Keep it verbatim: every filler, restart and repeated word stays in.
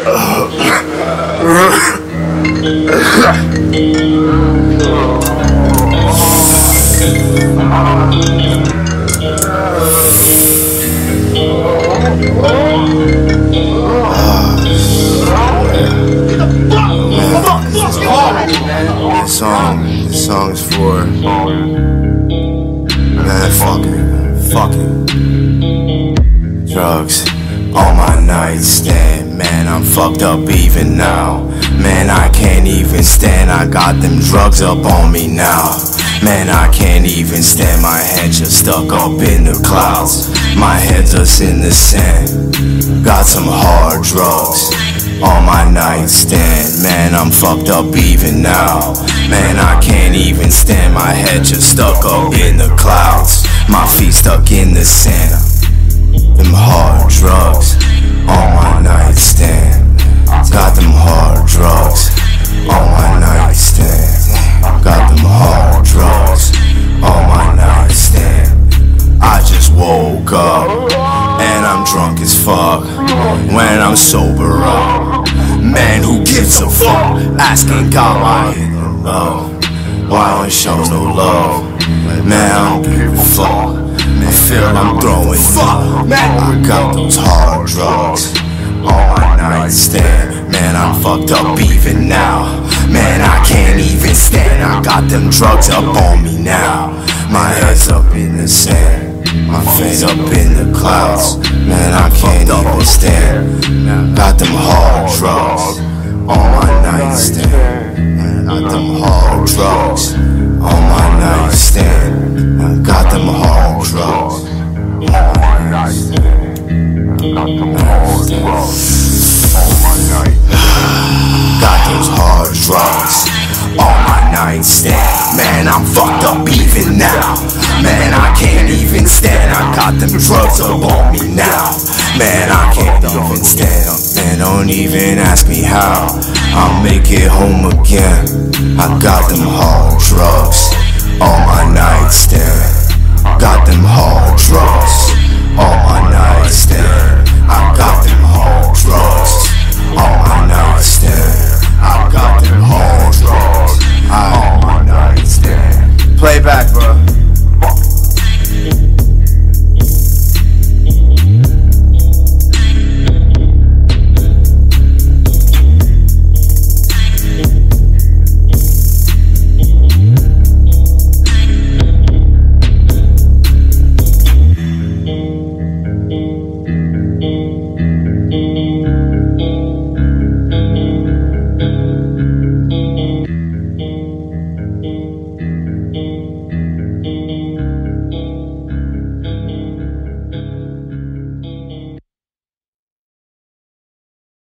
This song, this song's for man, fucking, fucking drugs on my nightstand. Man, I'm fucked up even now. Man, I can't even stand. I got them drugs up on me now. Man, I can't even stand. My head just stuck up in the clouds. My head just in the sand. Got some hard drugs on my nightstand. Man, I'm fucked up even now. Man, I can't even stand. My head just stuck up in the clouds. My feet stuck in the sand. Them hard drugs on my nightstand. Got them hard drugs on my nightstand. Got them hard drugs on my nightstand. I just woke up and I'm drunk as fuck. When I'm sober up, man, who gives a fuck? Asking God why he don't love, why don't show no love? Man, I don't give a fuck. I feel I'm throwing fuck. Man, I got those hard drugs on my nightstand. Man, I'm fucked up even now. Man, I can't even stand. I got them drugs up on me now. My head's up in the sand. My face up in the clouds. Man, I can't even stand. Got them hard drugs on my nightstand. Man, I got them hard drugs on my nightstand. I got them hard drugs on my nightstand. Got them hard drugs on my nightstand. Got those hard drugs on my nightstand. Man, I'm fucked up even now. Man, I can't even stand. I got them drugs up on me now. Man, I can't even stand. Man, don't even ask me how I'll make it home again. I got them hard drugs on my nightstand. Got them hard drugs